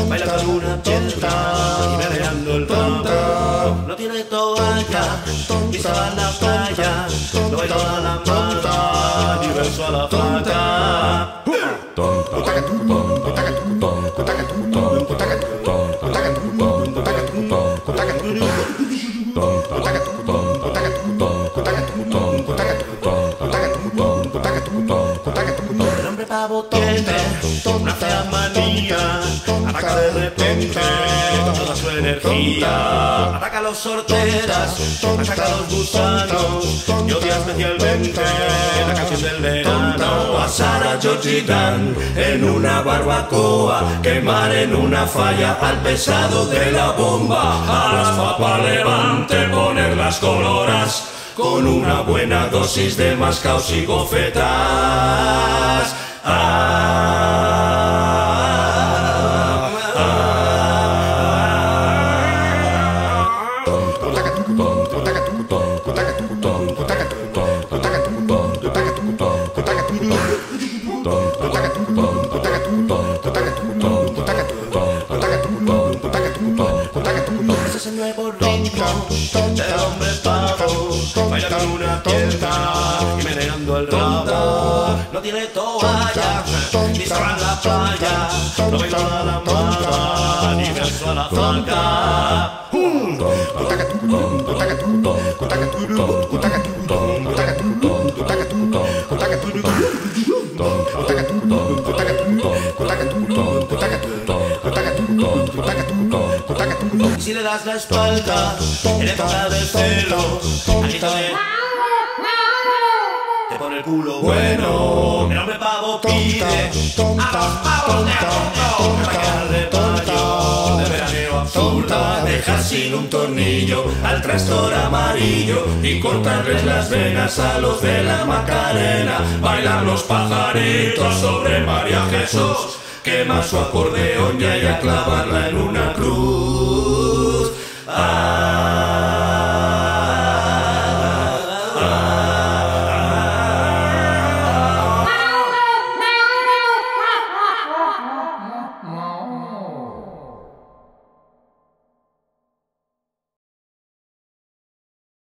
bailando en una piedra y meneando el rabo. No tiene toalla y se va a la playa, no baila a la mata ni beso a la flaca. El hombre pavo tiene una fea manía, ataca de repente con toda su energía, ataca a los sorteras, ataca a los gusanos y odia especialmente la canción del verano. Asar a Georgitán en una barbacoa, quemar en una falla al pesado de la bomba, a las papas levante ponerlas coloras con una buena dosis de mascaos y gofetas. Ese es el nuevo ritmo del hombre pavo, bailando en una piedra y meneando el rabo. No tiene toalla ni se va a la playa, no baila a la mata ni beso a la flaca. Si le das la espalda en época de celos, aquí te pone el culo bueno. El hombre pavo pide a los pavos de fondo para de mayo, de veraneo absurda, dejar sin un tornillo al trastor amarillo y cortarles las venas a los de la Macarena. Bailan los pajaritos sobre María Jesús, quema su acordeón y a clavarla en una cruz.